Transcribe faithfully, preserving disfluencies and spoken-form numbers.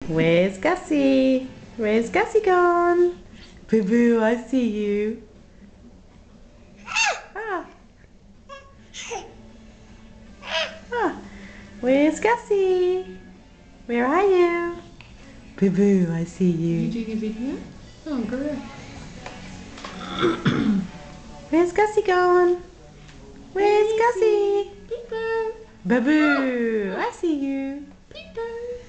Where's Gussie? Where's Gussie gone? Boo boo, I see you. Ah. Ah. Where's Gussie? Where are you? Boo boo, I see you. You doing a video? Oh, great. Where's Gussie gone? Where's Gussie? Peekaboo. Boo boo, I see you. Peekaboo.